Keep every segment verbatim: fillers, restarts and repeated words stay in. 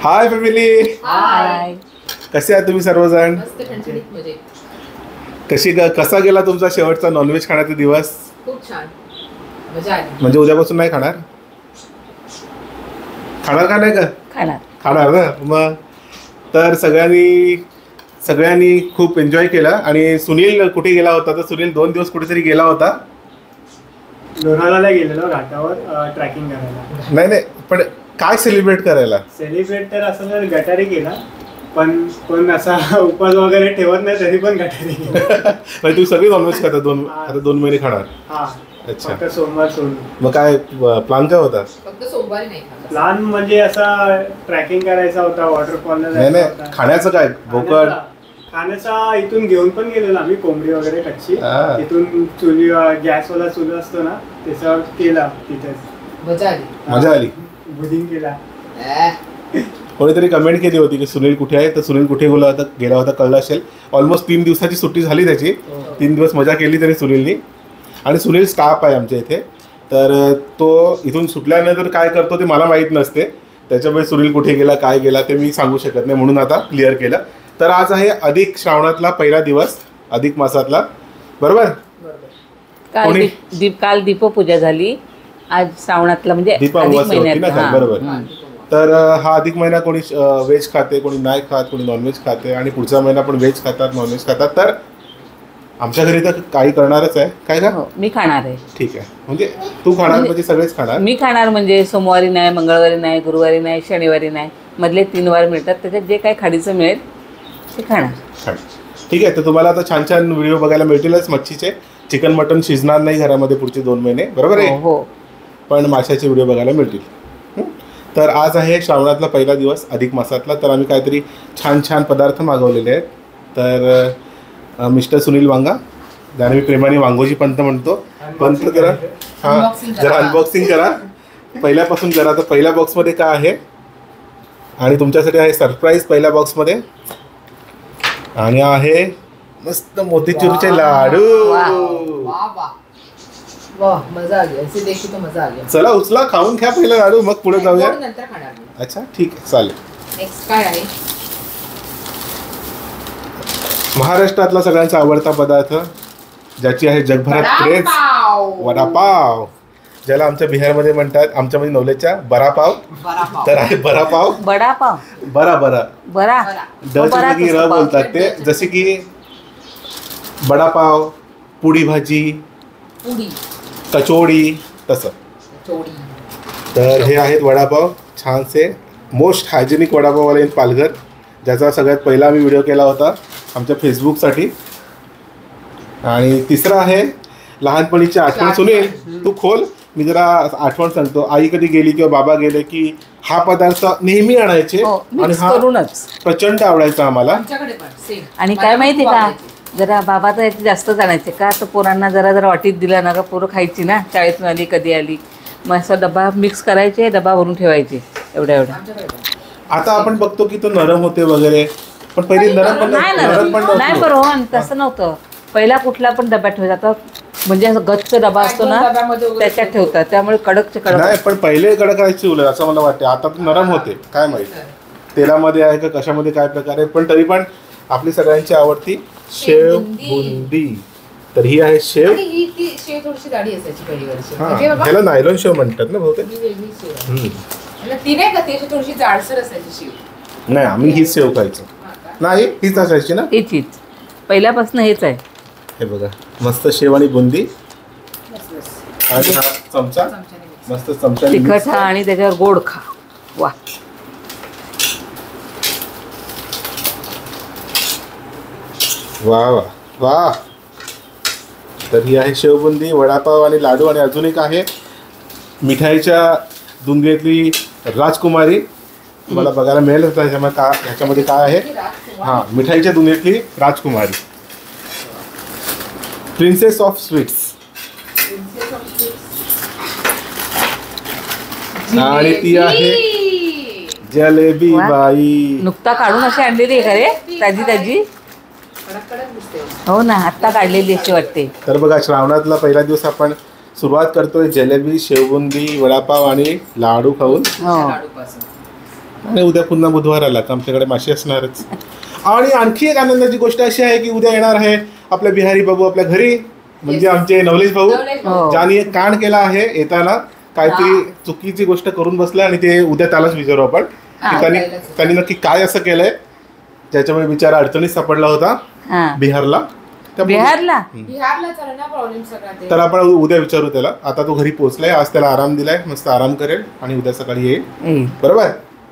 Hi family. हाय. कसे आहात तुम्ही सर्वजण? मस्त ठणठणीत मजेत. कशी कसा गेला तुमचा शेवटचा नॉनव्हेज खाण्याचा दिवस? खूप छान, मजा आली. म्हणजे उद्यापासून नाही खाणार? खाणार का नाही का? खाणार खाणार ना मग. तर सगळ्यांनी सगळ्यांनी खूप एन्जॉय केला. आणि सुनील कुठे गेला होता? तर सुनील दोन दिवस कुठेतरी गेला होता. लोणावळ्याला गेलेलो घाटावर ट्रॅकिंग करायला. नाही नाही, पण काय सेलिब्रेट करायला? सेलिब्रेट तर असं तर गटारी केला, पण कोण असा उपवास वगैरे ठेवत नाही तरी पण गटारी केला. म्हणजे तुम्ही सगळी नॉनव्हेज खाता? दोन आता दोन महिने खाणार? हा. अच्छा. फक्त सोमवार सोडून. मग काय प्लॅन काय होता? फक्त सोमवारी नाही खात. प्लॅन म्हणजे असा ट्रॅकिंग करायचा होता, वॉटरफॉलला नाही जायचा नाही, होता. खाण्याचं काय? बोकड खाण्याचा इथून घेऊन पण गेलेलो आम्ही, कोंबडी वगैरे कच्ची. हा. तिथून चुली गॅसवाला चुल असतो ना, त्याच्यावर केला तिथेच. मजा आली. मजा आली. बुडिंग केला. अह, कोणीतरी कमेंट केली होती की सुनील कुठे आहे? तर सुनील कुठे गेला होता गेला होता कळलं असेल. ऑलमोस्ट तीन दिवसाची सुट्टी झाली त्याची. तीन दिवस मजा केली तरी सुनीलनी. आणि सुनील स्टाफ आहे आमच्या इथे, तर तो इथून सुटल्यानंतर काय करतो ते मला माहीत नसते. त्याच्यामुळे सुनील कुठे गेला काय गेला ते मी सांगू शकत नाही, म्हणून आता क्लिअर केलं. तर आज आहे अधिक श्रावणातला पहिला दिवस, अधिक मासातला, बरोबर? काल कोणी? दीप दीप काल दीपपूजा झाली. आज श्रावणातला म्हणजे अधिक दीपावली होती ना महिन्यात. काल, हा. बरोबर. हम्म. तर अ, हा अधिक महिना कोणी व्हेज खाते, कोणी नाही खात, कोणी नॉनव्हेज खाते. आणि पुढचा महिना पण व्हेज खातात, नॉनव्हेज खातात. तर आमच्या घरी तर काही करणारच आहे. काय का? हो, मी खाणार आहे. ठीक आहे. म्हणजे तू खाणार म्हणजे सगळेच खाणार? मी खाणार म्हणजे सोमवारी नाही, मंगळवारी नाही, गुरुवारी नाही, शनिवारी नाही, मधले तीन वार मिळतात. त्याच्यात जे काही खाडीचं मिळेल ते खाणार. छान. ठीक आहे. तर तुम्हाला आता छान छान व्हिडिओ बघायला मिळतीलच मच्छीचे. चिकन मटन शिजणार नाही घरामध्ये पुढचे दोन महिने, बरोबर आहे? हो, हो. पण माशाचे व्हिडिओ बघायला मिळतील. हं? तर आज आहे श्रावणातला पहिला दिवस, अधिक मासातला. तर आम्ही काहीतरी छान छान पदार्थ मागवलेले आहेत. तर अ, मिस्टर सुनील वांगा, ज्याने मी प्रेमाने वांगोजी पंत म्हणतो. पंत करा. हां, Unboxing करा. जरा अनबॉक्सिंग करा पहिल्यापासून करा. तर पहिल्या बॉक्समध्ये काय आहे? आणि तुमच्यासाठी आहे सरप्राईज पहिल्या बॉक्समध्ये. आणि आहे मस्त मोतीचूरचे लाडू. वाह वाह वाह, मजा आली. असे देखी तो मजा आली. चला उचला, खाऊन घ्या पहिला लाडू, मग पुढे जाऊया. गोड नंतर खाणार मी. अच्छा ठीक आहे, चालेल. नेक्स्ट काय आहे? महाराष्ट्रातला सगळ्यांचा आवडता पदार्थ, ज्याची आहे जगभरात क्रेज, वडापाव. वडापाव. ज्याला आमच्या बिहारमध्ये म्हणतात, आमच्यामध्ये नवलेच्या बरापाव. वडापाव. तर आहे बरापाव. बडापाव. बरा बरा बरा बरा. डच्या जागी र बोलतात ते. जसे की बडापाव, पुडी भाजी, पुडी, कचोडी, तसं. चोडी. तर हे आहेत वडापाव, छानसे मोस्ट हायजेनिक वडापाववाले आहेत पालघर, ज्याचा सगळ्यात पहिला आम्ही व्हिडिओ केला होता आमच्या फेसबुकसाठी. आणि तिसरा आहे लहानपणीची आठवण. सुनील तू खोल, मी जरा आठवण सांगतो. आई कधी गेली किंवा बाबा गेले की हा पदार्थ नेहमी आणायचे. हो, आणि मिक्स हा करूनच. प्रचंड आवडायचा आम्हाला. आमच्याकडे पण सेम. आणि काय माहिती का, जरा बाबा तर याचे जास्त जाणायचे का, तर पोरांना जरा जरा वाटीत दिला ना का, पोरं खायची ना, शाळेतून आली कधी आली, मग असं डबा मिक्स करायचे, डबा भरून ठेवायचे एवढ्या एवढ्या. आमच्याकडे पण. आता आपण बघतो की तो नरम होते वगैरे, पण पहिले नरम पण नाही ना, नरम पण नाही नव्हतं. बरोबर, तसं नव्हतं. पहिला कुठला पण डब्यात ठेवायचा, आता म्हणजे असं गच्च डबा असतो ना, डब्यामध्ये वगैरे त्याच्यात ठेवतात, त्यामुळे कडकचे कडक. नाही, पण पहिले कडक राहायची उलट असं मला वाटते. आता तर नरम होते. काय माहिती तेलामध्ये आहे का कशामध्ये काय प्रकार आहे. पण तरी पण आपली सगळ्यांची आवडती शेव बुंदी. तर ही आहे शेव. आणि ही ती शेव थोडीशी जाडी असायची पहिली वर्षी. हा, म्हणजे बाबा, ह्याला नायलॉन शेव म्हणतात ना बहुतेक. ही वेगळी शेव आहे. हम्म. आणि ती नाही का, ती अशी थोडीशी जाडसर असायची शेव. नाही, आम्ही हीच शेव खायचो. हा का? नाही, हीच असायची ना. हीच हीच पहिल्यापासून हेच आहे. हे बघा, मस्त शेव आणि बुंदी. बस, बस. आणि हा चमचा, चमच्याने mix. मस्त चमचा. तिखट खा आणि त्याच्यावर गोड खा. वा, वा वा वा. तर ही आहे शेवबुंदी, वडापाव आणि लाडू. आणि अजून एक आहे मिठाईच्या दुनियेतली राजकुमारी. तुम्हाला बघायला मिळेल त्याच्यामध्ये का ह्याच्यामध्ये काय आहे. हां, मिठाईच्या दुनियेतली राजकुमारी, प्रिन्सेस ऑफ स्वीट्स. आणि ती आहे जलेबी वा. बाई. नुकता काढून अशी आणलेली आहे का रे, ताजी ताजी. कडक कडक दिसते. हो ना, आत्ता काढलेली अशी वाटते. तर बघा, श्रावणातला पहिला दिवस आपण सुरुवात करतोय जलेबी, शेवबुंदी, वडापाव आणि लाडू खाऊन. हो, लाडूपासून. आणि उद्या पुन्हा बुधवार आला का आमच्याकडे माशी असणारच. आणि आणखी एक आनंदाची गोष्ट अशी आहे की उद्या येणार आहे आपल्या बिहारी बाबू आपल्या घरी, म्हणजे आमचे नवलेश भाऊ, नवलेश भाऊ. हो. ज्याने एक कांड केला आहे येताना, काहीतरी चुकीची गोष्ट करून बसला. आणि ते उद्या त्यालाच विचारू आपण की हा, त्यांनी त्यालाच. त्यांनी नक्की काय असं केलंय ज्याच्यामुळे बिचारा अडचणीत सापडला होता हा बिहारला. त्यामुळे- बिहारला बिहारला चला ना प्रॉब्लेम सगळा ते. तर आपण उद्या विचारू त्याला. आता तो घरी पोहोचलाय, आज त्याला आराम दिलाय, मस्त आराम करेल आणि उद्या सकाळी येईल. ए, बरोबर.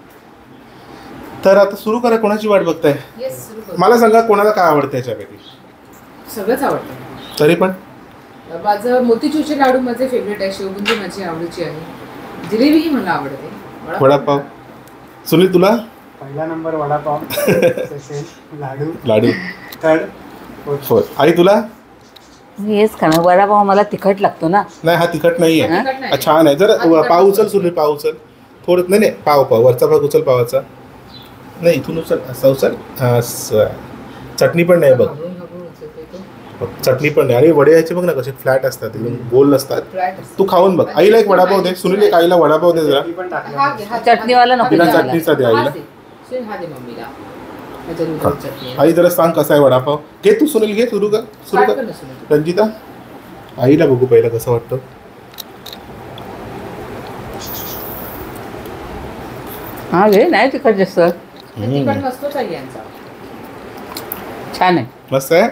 तर आता सुरू करा. कोणाची वाट बघताय? Yes, सुरू करू. मला सांगा कोणाला काय आवडतं याच्यापैकी. सगळंच आवडतं. तरी पण माझं मोतीचूरचे लाडू माझे फेवरेट आहे, शेवबुंदी माझी आवडीची आहे, जिलेबीही मला आवडते. वडापाव- वडापाव. सुनील तुला? पहिला नंबर वडापाव, सेकंड लाडू, लाडू. Third four. आई तुला? मी हेच खाणार. वडापाव मला तिखट लागतो ना. नाही हा तिखट नाहीये. हा, तिखट नाही. हा, छान आहे. जर हा, तिखट पाव नाही. उचल सुनील, पाव उचल थोडं. नाही नाही पाव पाव वरचा भाग उचल पावाचा. नाही इथून उचल, असा उचल. हा, असं. चटणी पण नाही बघ, घाबरून घाबरून उचलते तो. चटणी पण नाही. आणि वडे यायचे बघ ना कसे फ्लॅट असतात, एकदम गोल नसतात. Flat असतो. तू खाऊन बघ. आईला एक वडापाव दे. सुनील एक आईला वडापाव दे जरा. चटणी पण हा टाकला. घे, हा घे, चटणीवाला नको बिना हा घे. चटणीचा दे आईला. हा दे. सुनील, हा दे मम्मीला. ह्याच्यात उद्या चटणी आहे. आई जरा सांग कसा आहे वडापाव. घे तू सुनील, घे सुरू कर सुरू Start कर. कर ना सुनील. रंजिता आईला बघू पहिला कसं वाटतं. हा घे, नाही तिखट जास्त. तिखट नसतोच आहे यांचा. छान आहे, मस्त आहे.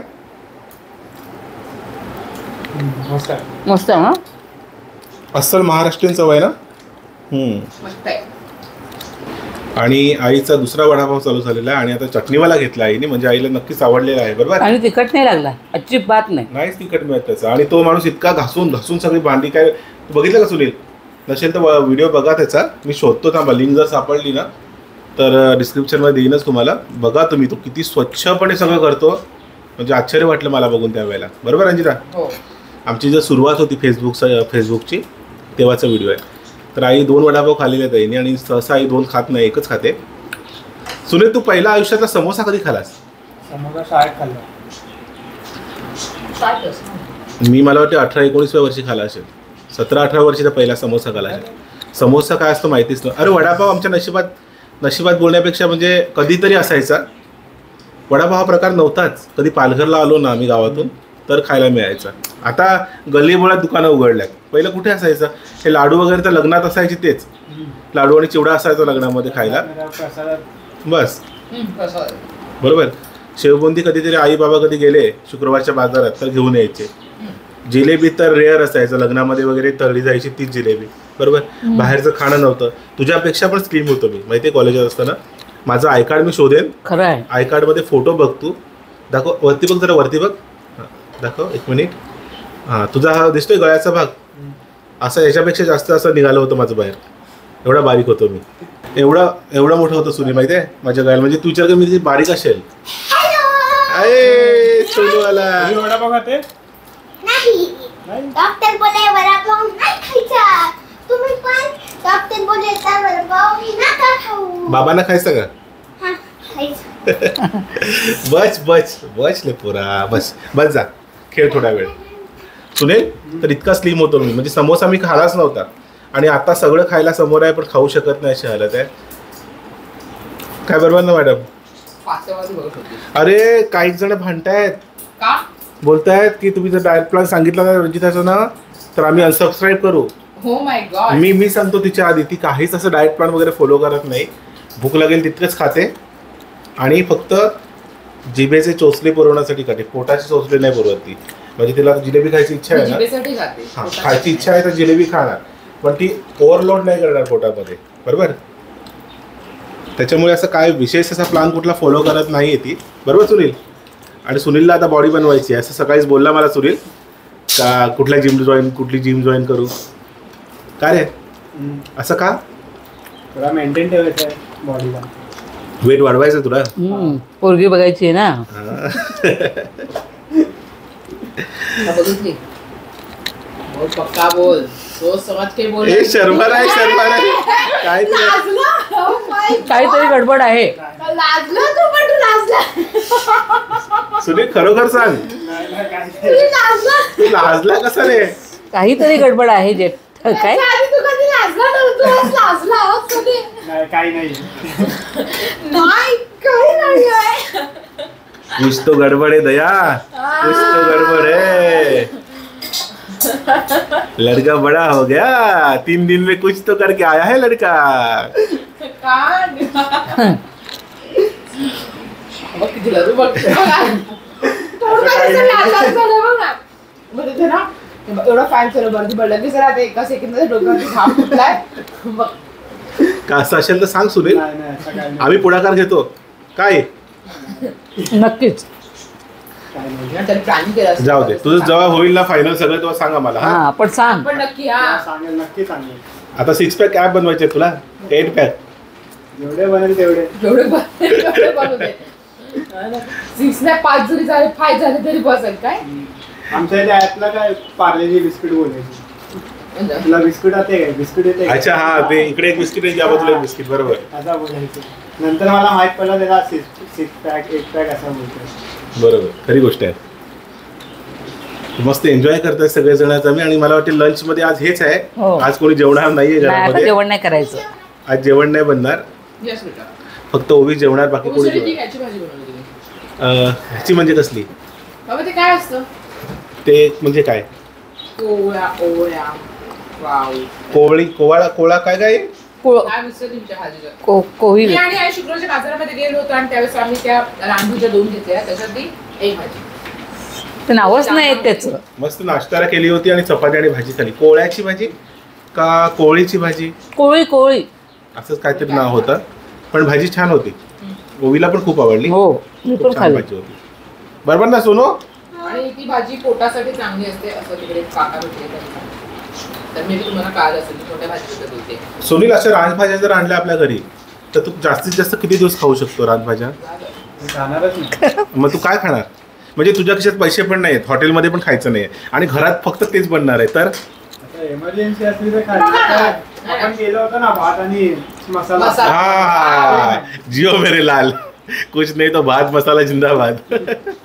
हम्म, मस्त आहे. मस्त आहे हा. अस्सल महाराष्ट्रीयन चव आहे ना. हम्म. मस्त आहे. आणि आईचा दुसरा वडापाव चालू झालेला आहे आणि आता चटणीवाला घेतला आईने, म्हणजे आईला नक्कीच आवडलेला आहे. बरोबर. आणि तिखट नाही लागला अजिबात नाही. नाहीच तिखट मिळत त्याचा. आणि तो माणूस इतका घासून घासून सगळी भांडी काय. तू बघितलं का सुनील? नसेल तर व्हिडिओ बघा त्याचा. मी शोधतो थांबा, लिंक जर सापडली ना तर डिस्क्रिप्शनमध्ये देईनच तुम्हाला. बघा तुम्ही, तो किती स्वच्छपणे सगळं करतो, म्हणजे आश्चर्य वाटलं मला बघून त्यावेळेला. बरोबर रंजिता? हो. आमची जर सुरुवात होती फेसबुक फेसबुकची तेव्हाचा व्हिडिओ आहे. तर आई दोन वडापाव खाल्लेले आहेत आईने, आणि सहसा आई दोन खात नाही, एकच खाते. सुनील तू पहिला आयुष्यातला समोसा कधी खालास? समोसा शाळेत खाल्ला. Start कर ना. मी मला वाटतं अठरा एकोणीसव्या वर्षी खाला असेल. सतरा अठरा वर्षीचा पहिला समोसा खाला असेल. समोसा काय असतं माहितीच नाही. अरे वडापाव आमच्या नशिबात नशिबात बोलण्यापेक्षा म्हणजे कधीतरी असायचा. वडापाव हा प्रकार नव्हताच. कधी पालघरला आलो ना आम्ही गावातून तर खायला मिळायचा. आता गल्लीबोळात दुकानं उघडल्यात. पहिलं कुठे असायचं? हे लाडू वगैरे तर लग्नात असायचे, तेच लाडू आणि चिवडा असायचा लग्नामध्ये खायला, प्रसादात बस. हम्म, कसं आहे? बरोबर. शेवबुंदी कधीतरी आई बाबा कधी गेले शुक्रवारच्या बाजारात तर घेऊन यायचे. जिलेबी तर रेअर असायचं लग्नामध्ये वगैरे, तळली जायची तीच जिलेबी. बरोबर. बाहेरचं खाणं नव्हतं. तुझ्यापेक्षा पण स्लिम होतो मी, माहिती आहे. कॉलेजात असताना माझं आय कार्ड मी शोधेन. खरं आहे. आय कार्डमध्ये फोटो बघ तू. दाखव वरती बघ जरा, वरती बघ. हां दाखव एक मिनिट. हां तुझा हा दिसतोय गळ्याचा भाग, असं याच्यापेक्षा जास्त असं निघालं होतं माझं बाहेर. एवढा बारीक होतो मी. एवढा एवढा मोठं होतं सुनी, माहिती आहे माझ्या गळ्याला. म्हणजे तू विचार कर मी बारीक असेल. अरे सोनूवाला. तुम्ही वडापाव खाते? नाही. नाही. डॉक्टर बोले वडापाव नाही खायचा. तुम्ही पण डॉक्टर बोले तर वडापाव नका खाऊ. बाबांना खायचं का? हा, खायचं. बस बस बस ले पुरा बस बस जा खेळ थोडा वेळ. सुनील तर इतका स्लिम होतो मी, म्हणजे समोसा मी खालाच नव्हता आणि आता सगळं खायला समोर आहे पण खाऊ शकत नाही अशी हालत आहे. काय बरोबर ना मॅडम? पाचव्यामध्ये बघत होती. अरे काही जण भांडतायत, का? बोलतायत की तुम्ही जर डाएट प्लॅन सांगितला ना रंजिताचं ना तर आम्ही अनसबस्क्राईब करू. हो माय गॉड. मी मी सांगतो तिच्या आधी, ती काहीच असं डाएट प्लॅन वगैरे फॉलो करत नाही. भूक लागेल तितकंच खाते आणि फक्त जिभेचे चोचले पुरवण्यासाठी खाते, पोटाचे चोचले नाही पुरवत ती. म्हणजे तिला जिलेबी खायची इच्छा आहे ना, जिभेसाठी खाते. हां खायची इच्छा आहे तर जिलेबी खाणार, पण ती ओव्हरलोड नाही करणार पोटामध्ये. बरोबर. त्याच्यामुळे असं काय विशेष असा प्लॅन कुठला फॉलो करत नाही आहे ती. बरोबर सुनील? आणि सुनीलला आता बॉडी बनवायची आहे असं सकाळीच बोलला मला सुनील, का कुठल्या जिम जॉईन कुठली जिम जॉईन करू. काय रे असं का? थोडा मेंटेन ठेवायचं आहे बॉडीला. वेट वाढवायचं तुला? हम्म, पोरगी बघायची आहे ना. आता बघितली. बोल पक्का बोल, सोच समझ के बोल. ए शर्मा आहे शर्मा आहे काय तुला? लाजला. Oh my God. काहीतरी गडबड आहे. लाजला तू, पण तू लाजला. सुनील खरोखर सांग, नाही नाही, काय तू लाजला. तू लाजला कसा रे? काहीतरी गडबड आहे जे काय. याच्या आधी तू कधी लाजला नव्हता. आज लाजला आहोत कधी. नाही काही नाही नाही काही नाही आहे. कुछ तो गड़बड़ है दया, कुछ तो गड़बड़ है। लड़का बड़ा हो गया, तीन दिन में कुछ तो करके आया है लड़का। काय? बघ किती लाजू बघ. थोडं काय दिसतं लाल लाल झालं बघ ना. मग तिथे ना एवढा फॅन सर्व वरती पडला की जरा ते एका सेकंदात डोक्यावरती घाम फुटलाय. बघ. का असं असेल तर सांग सुनील, नाही नाही असं काही नाही. आम्ही पुढाकार घेतो. काय नक्कीच. काही नाही. आणि त्याने प्लॅनिंग केलं असेल. जाऊ दे, तुझं जेव्हा होईल ना फायनल सगळं तेव्हा सांगा मला. हा हा पण सांग. पण नक्की हा. सांगेल नक्की सांगेल. आता सिक्स पॅक ऍप बनवायचे तुला, एट पॅक. जेवढे बनेल तेवढे. एवढे बन- एवढे बनवू दे. सिक्स नाही पाच जरी झाले फाय झाले तरी बसेल काय. आमच्या इथे ऍपला काय पार्लेजी बिस्किट बोलायची. तुला बिस्किट येते काय? बिस्किट येते काय? अच्छा हा, ते इकडे एक बिस्किट आहे, या बाजूला एक बिस्किट. बरोबर असा बोलायचं. नंतर मला माहित पडलं त्याला six six pack eight pack असा बोलतो. बरोबर, खरी गोष्ट आहे. मस्त एन्जॉय करताय सगळेजण आम्ही. आणि मला वाटतं लंच मध्ये आज हेच आहे. हो. आज कोणी जेवणार नाहीये नाही आता घरामध्ये. जेवण नाही करायचं. आज जेवण नाही बनणार, यस बेटा. फक्त ओवी जेवणार, बाकी कोणी उसळी ती जेवणार. ह्याची भाजी बनवली तुम्ही. अं, ह्याची म्हणजे कसली? बाबा ते काय असतं? ते म्हणजे काय? कोवळ्या ओवळ्या. वाव. कोवळी कोवाळा कोळा काय काय? को काय मिसळ तुमच्या भाजीचं? को कोळी मी आणि आई शुक्रवारच्या बाजारामध्ये गेलो होतो आणि त्यावेळेस आम्ही त्या रांधूच्या दोन घेतल्या त्याच्यातली एक भाजी. ते नावच नाही येत त्याचं. मस्त नाश्त्याला केली होती आणि चपाती आणि भाजी खाली. कोळ्याची भाजी का कोळीची भाजी कोळी कोळी. असंच काहीतरी नाव होतं, पण भाजी छान होती. ओवीला पण खूप आवडली. हो मी खूप पण छान खाल्ली. भाजी होती. बरोबर ना सोनू? आणि ती भाजी पोटासाठी चांगली असते असं तिकडे काका भेटले त्यांना. तर मी तुम्हाला काल असेल की छोट्या भाजीबद्दल बोलते. सुनील, अशा राजभाज्या जर आणल्या आपल्या घरी तर तू जास्तीत जास्त किती दिवस खाऊ शकतो राजभाज्या? मी खाणारच नाही. मग तू काय खाणार? म्हणजे तुझ्या खिशात पैसे पण नाहीत, हॉटेलमध्ये पण खायचं नाही आणि घरात फक्त तेच बनणार आहे. तर आता इमर्जन्सी असली तर खायचं. आपण गेलो होतो ना भात आणि मसाला. मसाला. हा, जिओ मेरे लाल, कुछ नाही तो भात मसाला जिंदाबाद.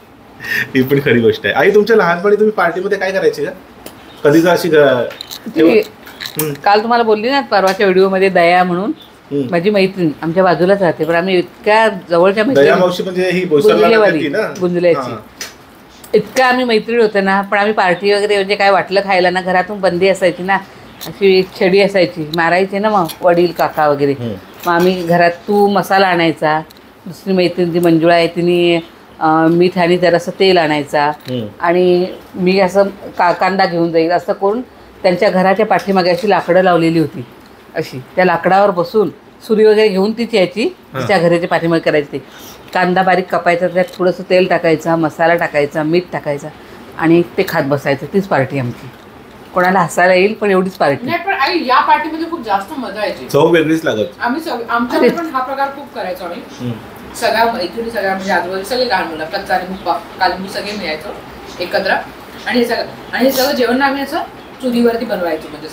ही पण खरी गोष्ट आहे. आई, तुमच्या लहानपणी तुम्ही पार्टीमध्ये काय करायचे का? कधी जर अशी ग- ती हम्म, काल तुम्हाला बोलली ना परवाच्या व्हिडिओमध्ये दया म्हणून हम्म. माझी मैत्रीण आमच्या बाजूलाच राहते, पण आम्ही इतक्या जवळच्या दया मैत्रिणी मावशी म्हणजे ही बोईसरला गुंजलेवाली, राहते ती ना? गुंजल्याची. हा. इतक्या आम्ही मैत्रीण होतो ना, पण आम्ही पार्टी वगैरे म्हणजे काय वाटलं खायला ना, घरातून बंदी असायची ना, अशी एक छडी असायची, मारायची ना मग वडील काका वगैरे. हम्म. मग आम्ही घरात तू मसाला आणायचा, दुसरी मैत्रीण ती मंजुळा आहे तिने अं, मीठ आणि जरासं तेल आणायचा, हम्म. आणि मी असं का कांदा घेऊन जाईल असं करून त्यांच्या घराच्या पाठीमागे अशी लाकडं लावलेली होती. अशी त्या लाकडावर बसून सुरी वगैरे घेऊन तीच यायची, तिच्या घराच्या पाठीमागे करायची. ते कांदा बारीक कापायचा, त्यात थोडंसं तेल टाकायचा, मसाला टाकायचा, मीठ टाकायचा आणि ते खात बसायचं. तीच पार्टी आमची. कोणाला हसायला येईल पण एवढीच पार्टी. नाही पण आई या पार्टीमध्ये खूप जास्त मजा यायची. चव वेगळीच लागत. आम्ही सग- आमच्याकडे पण हा प्रकार खूप करायचो आम्ही. हम्म. सगळ्या मैत्रिणी सगळ्या म्हणजे आजूबाजू सगळे लहान मुलं कच्चा आणि मुप्पा कालिंबू सगळे मिळायचो एकत्र. आणि हे सगळं आणि हे सगळं जेवण आम्ही असं चुलीवरती बनवायचो. म्हणजे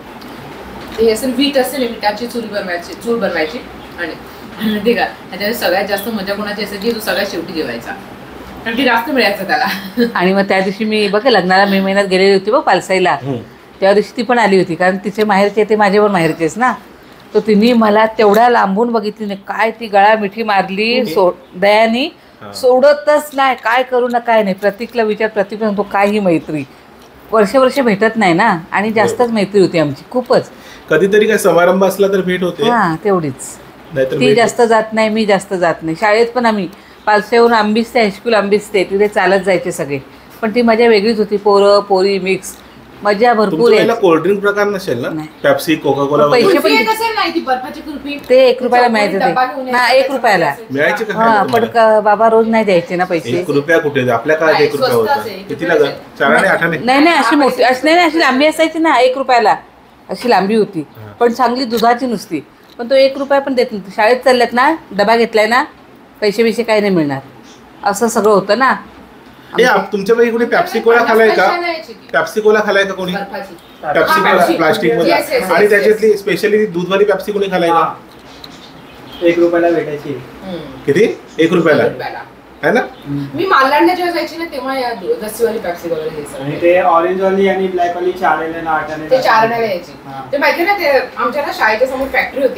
असं हे असेल वीट असेल विटाची चुली बनवायची चूल बनवायची. आणि ठीक आहे, त्याच्यात सगळ्यात जास्त मजा कोणाची असायची तो सगळ्यात शेवटी जेवायचा, कारण की जास्त मिळायचं त्याला. आणि मग त्या दिवशी मी बघ लग्नाला मे महिन्यात गेलेली होती बघ पालसाईला, हम्म. त्या दिवशी ती पण आली होती, कारण तिचे माहेरचे ते माझे पण माहेरचेच ना. तर तिने मला तेवढ्या लांबून बघितली नाही, काय ती गळा मिठी मारली सो दयानी, हा. सोडतच नाही, काय करू ना काय नाही. प्रतीकला विचार, प्रतीक म्हणतो काय ही मैत्री, वर्ष वर्ष भेटत नाही ना, आणि जास्तच मैत्री होती आमची खूपच. कधीतरी काय समारंभ असला तर भेट होते, हा तेवढीच. नाहीतर ती भेट- जास्त जात नाही, मी जास्त जात नाही. शाळेत पण आम्ही पालसेहून आंबीस ते हायस्कूल आंबीस ते तिथे चालत जायचे सगळे, पण ती मजा वेगळीच होती. पोरं पोरी मिक्स, मजा भरपूर तुमच्या यायची. कोल्ड्रिंक प्रकार नसेल ना? नाही. पेप्सी, कोका कोला पण पैसे वगैरे? पण- कुल्फी एक असेल नाही ती बर्फाची कुल्फी, ते एक रुपयाला मिळायचं डब्बा घेऊन ते, यायचा, हा एक त्याच्यामध्ये रुपयाला. असायचं. मिळायचे का हा खायला पण तुम्हाला? का- बाबा रोज नाही द्यायचे ना पैसे. एक रुपया कुठे? आपल्या काळात नाही, एक रुपया स्वस्त होता. असेल. कितीला ग? चाराने आठाने? नाही नाही अशी मोठी अशी नाही नाही, अशी लांबी असायची ना, एक रुपयाला अशी लांबी होती, पण चांगली दुधाची नुसती. पण तो एक रुपया पण देत नव्हती. शाळेत चालल्यात ना, डबा घेतलाय ना, पैसे बिशे काही नाही मिळणार, असं सगळं होतं ना. ए, आप- तुमच्यापैकी कोणी पेप्सी कोला खालाय का? पेप्सी कोला खालाय का कोणी? बर्फाची. पेप्सी हा, कोला पेप्सी. प्लास्टिक मध्ये. Yes, yes, yes, आणि yes. त्याच्यातली स्पेशली दूधवाली पेप्सी कोणी खालाय का? एक रुपयाला भेटायची. हम्म. किती? एक रुपयाला रुपयाला. है ना? मी मालदांना जेव्हा जायची ना तेव्हा या लस्सीवाली पेप्सी वगैरे हे आणि सगळं. ते ऑरेंज वाली आणि ब्लॅक वाली चार आणे ना आठ आणे. ते चार आण्याला यायची. हा. ते माहिती ना, ते आमच्या ना शाळेच्या समोर फॅक्टरी होती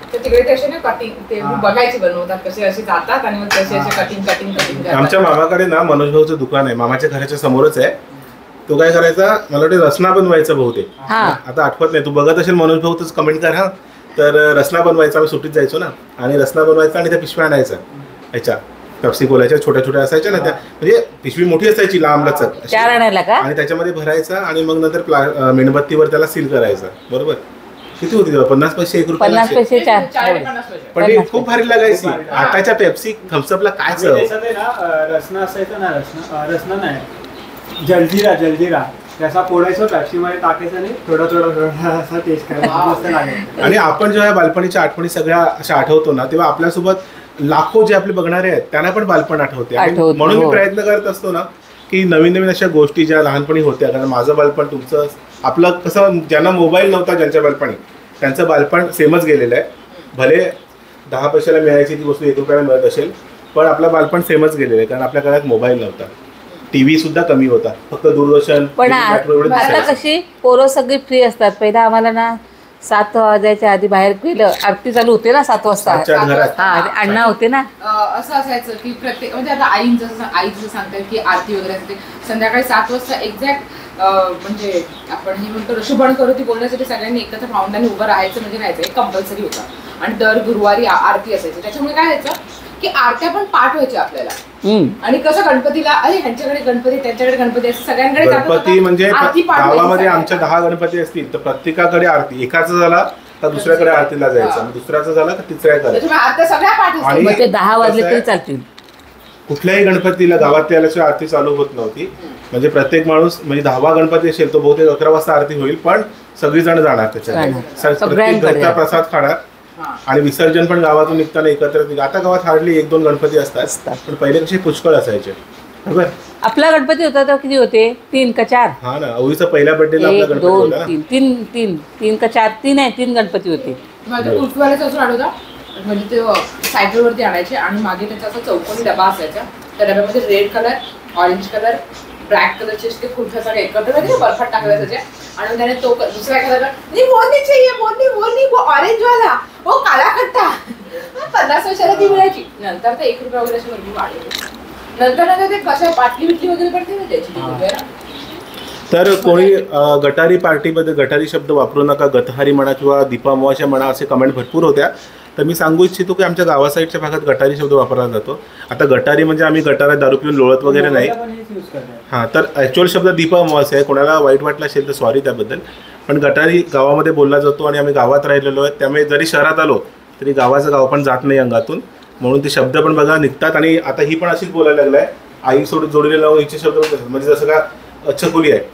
तर तिकडे ते असे ना कटिंग ते मी बघायची बनवतात कसे असे जातात आणि मग तसे असे कटिंग कटिंग कटिंग करतात. आमच्या मामाकडे ना मनोज भाऊचं दुकान आहे, मामाच्या घराच्या समोरच आहे. तो काय करायचा, मला वाटतं रसना बनवायचा बहुतेक, हा. आता आठवत नाही, तू बघत असेल मनोज भाऊ तूच कमेंट कर हा. तर रसना बनवायचा, आम्ही सुट्टीत जायचो ना, आणि रसना बनवायचा आणि त्या पिशव्या आणायचा ह्याच्या पेप्सी कोलाच्या छोट्या छोट्या असायच्या ना त्या, म्हणजे पिशवी मोठी असायची लांब लचक अशी. चार आणायला का? आणि त्याच्यामध्ये भरायचा आणि मग नंतर प्ला मेणबत्तीवर त्याला सील करायचा. बरोबर, किती होती तेव्हा? पन्नास पैसे एक रुपया पन्नास लागचे. पैसे चार चार ते पन्नास पैसे. पण ती खूप भारी लागायची. आताच्या पेप्सी थम्सअपला काय चव. त्याच्यात आहे ना अं, रसना असायचं ना, रसना अं, रसना नाही जलजिरा जलजिरा त्याचा फोडायचं पॅप्सीमध्ये टाकायचं आणि थोडा थोडा थोडा असा टेस्ट करायचा, मस्त लागायचं. आणि आपण जेव्हा बालपणीच्या आठवणी सगळ्या अशा आठवतो ना, तेव्हा आपल्यासोबत लाखो जे आपले बघणारे आहेत त्यांना पण बालपण आठवते. आणि आठवतं, म्हणून मी हो. प्रयत्न करत असतो ना की नवीन नवीन अशा गोष्टी ज्या लहानपणी होत्या, कारण माझं बालपण तुमचं आपलं कसं, ज्यांना मोबाईल नव्हता ज्यांच्या बालपणी त्यांचं बालपण सेमच गेलेलं आहे. भले दहा पैशाला मिळायची ती वस्तू एक रुपयाला मिळत असेल, पण आपलं बालपण सेमच गेलेलं आहे, कारण आपल्या घरात मोबाईल नव्हता, टीव्ही सुद्धा कमी होता, फक्त दूरदर्शन पण मेट्रो एवढंच आता दिसायचं. कशी पोरं सगळी फ्री असतात. पहिला आम्हाला ना सात वाजायच्या आधी बाहेर गेलं, आरती चालू होते ना सात वाजता, सातच्या घरात हा आणि अण्णा होते ना, अं, असं असायचं की प्रत्येक म्हणजे आता आईंचं जसं आई जसं सांगतात की आरती वगैरे असते संध्याकाळी सात वाजता एक्झॅक्ट, म्हणजे आपण हे म्हणतो शुभण करू ती बोलण्यासाठी सगळ्यांनी एकत्र भावंडाने उभं राहायचं म्हणजे राहायचं एक कंपल्सरी होतं. आणि दर गुरुवारी आ- आरती असायची. त्याच्यामुळे काय व्हायचं की आरत्या पण पाठ व्हायच्या आपल्याला. हम्म. आणि कसं गणपतीला अरे ह्यांच्याकडे गणपती त्यांच्याकडे गणपती असं सगळ्यांकडे जात होता. गणपती म्हणजे आरती पाठ व्हायची गावामध्ये सगळ्यांना. आमच्या दहा गणपती असतील तर प्रत्येकाकडे आरती, एकाचा झाला तर दुसऱ्याकडे आरतीला जायचं, आणि दुसऱ्याचा झाला तर तिसऱ्याकडे. त्याच्यामुळे आरत्या सगळ्या पाठ असतात. आणि मग ते दहा वाजले कसं तरी आहे, चालतील. कुठल्याही गणपतीला गावातल्या आल्याशिवाय आरती चालू होत नव्हती. म्हणजे प्रत्येक माणूस, म्हणजे दहावा गणपती असेल तो बहुतेक अकरा वाजता आरती होईल, पण सगळी जण जाणार त्याच्यात, जाणार. प्रत्येक सगळ्यांकडे घरचा प्रसाद खाणार. हा. आणि विसर्जन पण गावातून निघताना एकत्र निघ- आता गावात हार्डली एक दोन गणपती असतात, असतात. पण पहिले कसे पुष्कळ असायचे. बरोबर, आपला गणपती होता तेव्हा किती होते? तीन का चार? हा ना, ओवीचा पहिल्या बर्थडेला आपला एक गणपती दोन होता ना. तीन तीन तीन तीन का चार? तीन आहे, तीन गणपती होते. माझ्या कुल्फीवाल्याचा अजून आठवता, म्हणजे ते सायकलवरती आणायचे आणि मागे त्याचा असा चौकोनी डबा असायचा. त्या डब्यामध्ये red colour, orange colour, black कलरचे ते कुल्फ्या एकत्र म्हणजे बर्फात टाकले त्याचे. आणि त्याने तो क- दुसऱ्या कलरला नाही मोरनी चाहिए मोरनी मोरनी वो ऑरेंज वाला वो काला खट्टा. पन्नास वर्षाला ती मिळायची. नंतर ते एक रुपया वगैरे अशी भरपूर वाढली. नंतर नंतर ते कशा बाटली बिटली वगैरे पडते ना त्याची ती वगैरे. तर कोणी अ, गटारी पार्टीमध्ये गटारी शब्द वापरू नका, गतहारी म्हणा किंवा दीपामोहाच्या म्हणा, असे कमेंट भरपूर होत्या. तर मी सांगू इच्छितो की आमच्या गावा साईडच्या भागात गटारी शब्द वापरला जातो. आता गटारी म्हणजे आम्ही गटारात दारू पिऊन लोळत वगैरे नाही. पण हेच यूज करतात. हां, तर ॲक्च्युअल शब्द दीपामोहास आहे. कोणाला वाईट वाटलं असेल तर सॉरी त्याबद्दल. पण गटारी गावामध्ये बोलला जातो आणि आम्ही गावात राहिलेलो आहे, त्यामुळे जरी शहरात आलो तरी गावाचं गाव पण जात नाही अंगातून. म्हणून ते शब्द पण बघा निघतात. आणि आता ही पण अशीच बोलायला लागलाय, आई सोडून जोडलेलं लावून हिचे शब्द पण तसेच. म्हणजे जसं का छकुली आहे,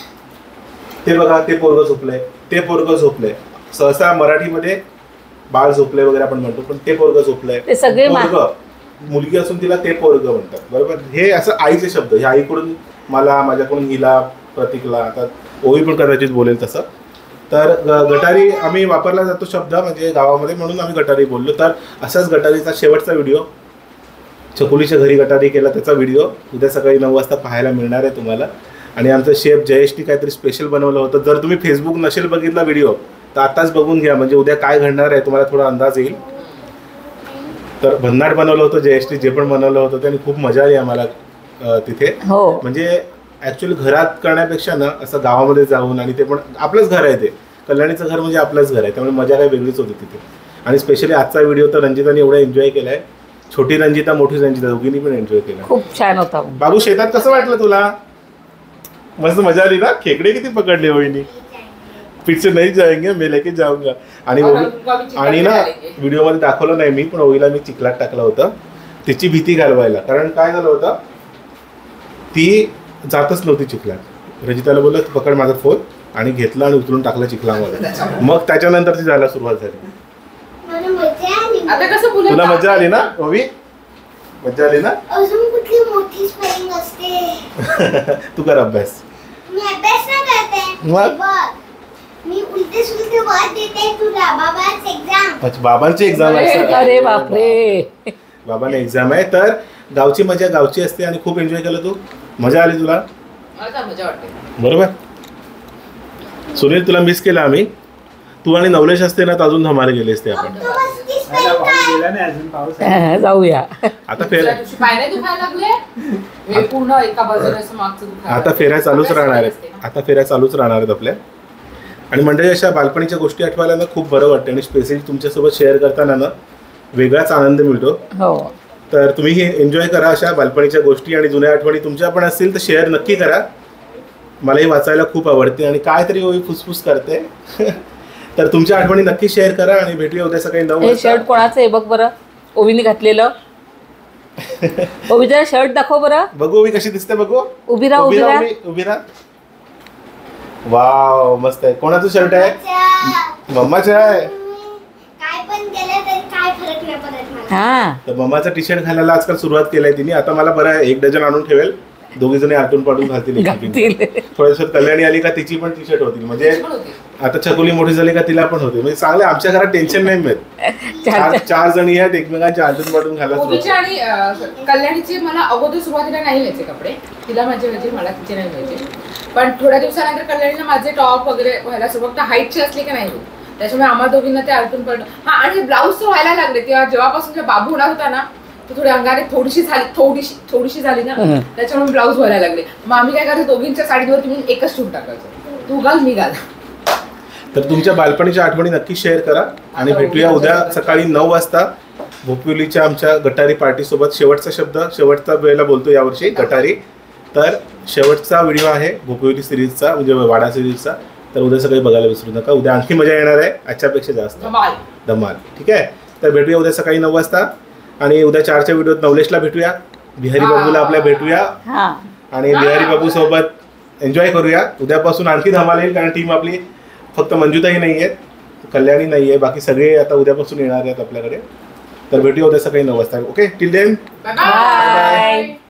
ते बघा ते पोरगं झोपलंय, ते पोरगं झोपलंय. सहसा मराठीमध्ये बाळ झोपलंय वगैरे आपण म्हणतो, पण ते पोरगं झोपलंय, ते सगळे मा- पोरगं. मुलगी असून तिला ते पोरगं म्हणतात. बरोबर, हे असं आईचे शब्द, हे आईकडून मला, माझ्याकडून हिला, प्रतीकला, आता ओवी पण कदाचित बोलेल तसं. तर ग- गटारी आम्ही वापरला जातो शब्द म्हणजे गावामध्ये, म्हणून आम्ही गटारी बोललो. तर असाच गटारीचा शेवटचा व्हिडिओ, छकुलीच्या घरी गटारी केला त्याचा व्हिडिओ उद्या सकाळी नऊ वाजता पाहायला मिळणार आहे तुम्हाला. आणि आमचं शेफ जयेशनी काहीतरी स्पेशल बनवलं होतं. जर तुम्ही फेसबुक नसेल बघितला व्हिडिओ तर आताच बघून घ्या, म्हणजे उद्या काय घडणार आहे तुम्हाला थोडा अंदाज येईल. तर भन्नाट बनवलं होतं जयेशनी, जे पण बनवलं होतं त्याने खूप मजा आली आम्हाला अ, तिथे. हो. म्हणजे ॲक्च्युली घरात करण्यापेक्षा ना असं गावामध्ये जाऊन, आणि ते पण आपलंच घर आहे, ते कल्याणीचं घर म्हणजे आपलंच घर आहे, त्यामुळे मजा काही वेगळीच होती तिथे. आणि स्पेशली आजचा व्हिडिओ तर रंजिताने एवढा एन्जॉय केलाय. छोटी रंजिता, मोठी रंजिता दोघींनी पण एन्जॉय केला. खूप छान होता. बाबू शेतात कसं वाटलं तुला? मस्त मजा आली ना? खेकडे किती पकडले वहिनी? पीछे नाही जाएंगे, मी लेके जाऊंगा. आणि ओवी- आणि ना व्हिडिओमध्ये दाखवलं नाही मी, पण ओवीला मी चिखलात टाकलं होतं तिची भीती घालवायला. कारण काय झालं होतं, ती जातच नव्हती चिखलात. रंजिताला बोललं तू पकड माझा फोन, आणि घेतला आणि उचलून टाकला चिखलामध्ये. मग त्याच्यानंतर ती जायला सुरुवात झाली. मला मजा आली. आता कसं मुलं तुला मजा आली ना ओवी? मजा आली ना? अजून कुठली मोठी स्पेलिंग असते? तू कर अभ्यास. मी अभ्यास नाही करते. मग? हे बघ, मी उलटे सुलटे वर्ड देते तुला. बाबाच एक्झाम. अच्छा, बाबांची एक्झाम आहे. अरे बापरे. बाबांना एक्झाम आहे. तर गावची मजा गावची असते, आणि खूप एन्जॉय केलं तू. मजा आली तुला? मला तर मजा वाटते. बरोबर. सुनील तुला मिस केला आम्ही. तू आणि नवलेश असते ना तर अजून धमाल गेले असते आपण. तो मस्ती आता स्पेल पाऊस काय गेला नाही अजून, पाऊस आहे. जाऊया. आता फेर दुसऱ्या दिवशी पाय नाही दुखायला लागले, हे पूर्ण एका बाजूला असं मागचं दुखायला आता लागलं. फेऱ्या चालूच अभ्यास राहणार करायला असते आहेत ना. आता फेऱ्या चालूच राहणार आहेत आपल्या. आणि म्हणजे अशा बालपणीच्या गोष्टी आठवायला ना खूप बरं वाटतं आणि स्पेशली तुमच्यासोबत शेअर करताना ना वेगळाच आनंद मिळतो. हो. तर तुम्ही हे एन्जॉय करा अशा बालपणीच्या गोष्टी आणि जुन्या आठवणी तुमच्या पण असतील तर शेअर नक्की करा. मलाही वाचायला खूप आवडते आणि काय तरी ओवी फुसफुस करते. तर तुमच्या आठवणी नक्की शेअर करा आणि भेटूया उद्या सकाळी नऊ हे वाजता. शर्ट कोणाचं आहे बघ बरं, ओवीने घातलेलं. ओवी जरा शर्ट दाखव बरं. बघू ओवी कशी दिसते बघू. उभी राहा, उभी उभी राहा राहा. ओवी, उभी राहा. वाव मस्त आहे. कोणाचं शर्ट आहे. अच्छा. मम्माचं आहे. काय पण केलं तरी काय फरक नाही पडत मला. हा. तर मम्माचा टी शर्ट घालायला आजकाल सुरुवात केली आहे तिने. आता मला बरं आहे, एक डझन आणून ठेवेल, दोघी जणी आलटून पाडून घालतील एकमेकींना. घालतील. थोड्या दिवसात कल्याणी आली का तिची पण टी शर्ट होतील. म्हणजे पण होती. आता छकुली मोठी झाली का तिला पण होते. म्हणजे चांगलं आमच्या घरात टेन्शन नाही मिळत. चार चार चार जणी आहेत एकमेकांच्या आलटून पाडून घालत ओबीचे आणि अं, कल्याणीचे मला अगोदर सुरुवातीला नाही व्हायचे कपडे, तिला माझे व्हायचे, मला तिचे नाही व्हायचे. पण थोड्या दिवसानंतर कल्याणीला माझे टॉप वगैरे व्हायला सुरुवात हाईटचे असले की नाही होत. त्याच्यामुळे आम्हा दोघींना ते आलटून पडलं. हा आणि ब्लाऊज तर व्हायला लागले तेव्हा जेव्हापासून जेव्हा बाबू होणार होता ना तो थोडी अंगाने थोडीशी झाली थोडीशी थोडीशी झाली ना हं. त्याच्यामुळे ब्लाऊज व्हायला लागले. मग आम्ही काय करायचो दोघींच्या साडीवरती म्हणून एकच ठेवून टाकायचो, तू घाल मी घाल. तर तुमच्या बालपणीच्या आठवणी नक्की शेअर करा आणि भेटूया उद्या सकाळी नऊ वाजता भोपिवलीच्या आमच्या गटारी पार्टी सोबत. शेवटचा शब्द शेवटचा वेळेला बोलतो यावर्षी गटारी. तर शेवटचा व्हिडिओ आहे भोपिवली सिरीजचा म्हणजे वाडा सिरीजचा. तर उद्या सकाळी बघायला विसरू नका. उद्या आणखी मजा येणार आहे आजच्यापेक्षा जास्त धमाल. धमाल. ठीक आहे. तर भेटूया उद्या सकाळी नऊ वाजता आणि उद्या चारच्या व्हिडिओत नवलेशला भेटूया, बिहारी बाबूला आपल्या भेटूया हा. आणि बिहारी बाबू सोबत एन्जॉय करूया. उद्यापासून आणखी धमाल येईल कारण टीम आपली फक्त मंजुताई नाही आहे, कल्याणी नाही आहे, बाकी सगळे आता उद्यापासून येणार आहेत आपल्याकडे. तर भेटूया उद्या सकाळी नऊ वाजता. Okay till then bye bye.